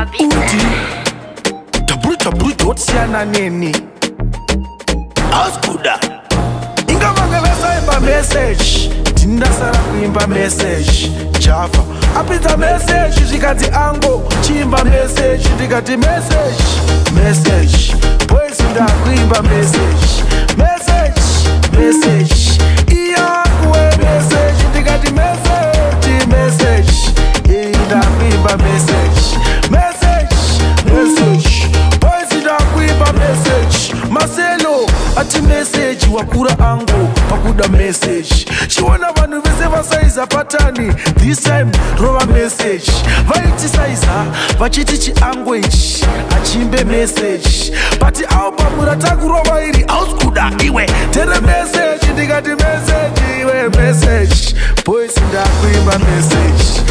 Tabruta otsiyana neni Auskuda Inga vangavesa imba message Tindasara kuimba message Java apita message zvikati ango Chimba message ndikati message Message Boys nda kuimba message Message Iya kuwe message ndikati message Nda kuimba message Boys nda kuimba message Marcelo ati message wakura ango pakuda message chiwana vanhu vese vasaiza patani this time rova message vaiti saiza vachiti chiango ichi achimbe message but album ratakurova iri auskuda iwe tere message ndikati message iwe message boys ndakuimba message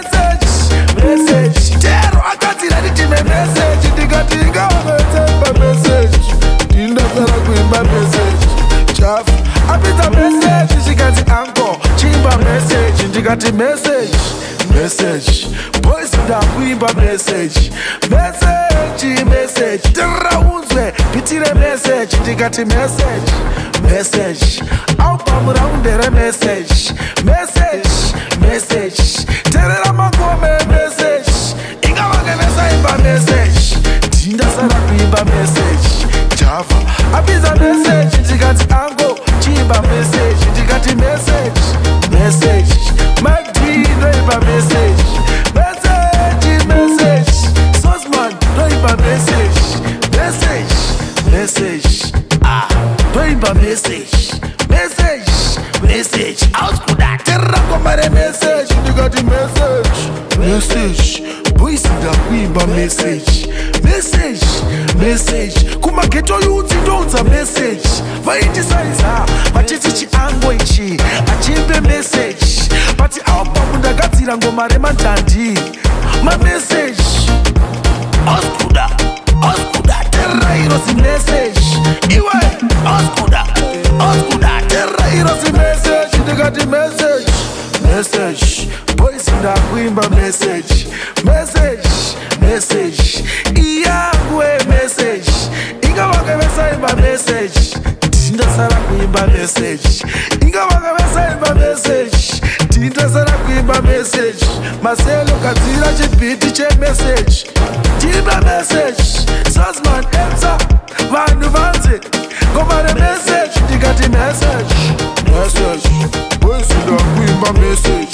tero akati ratitime message ndikati ingavavetsemba message ndindasara kuimba message chafu apita message zvikati anko chimba message ndikati message boys ndakuimba message tiraunzwe pitire message ndikati message album raundere message terera mangome message ingavangevesa imba message ndindasara kuimba message Java apita message ndikati ango chimba message ndikati message Magdi noimba message Sosman noimba message noimba message Auskuda terra komare message ndikati message boys ndakuimba message kumageto youth ndonza message vaiti saiza vachiti chiango ichi achimbe message but album ndagadzira ngoma remandandi mamessage Auskuda terra irosi message iwe Auskuda terra irosi message ndikati message boys ndakuimba message iyangue message ingavangavesa imba message ndindasara kuimba message ingavangavesa imba message ndindasara kuimba message Marcelo gadzira chibhiti chemessage timba message Sosman emsa vanhu vanze ngoma remessage ndikati message boys ndakuimba message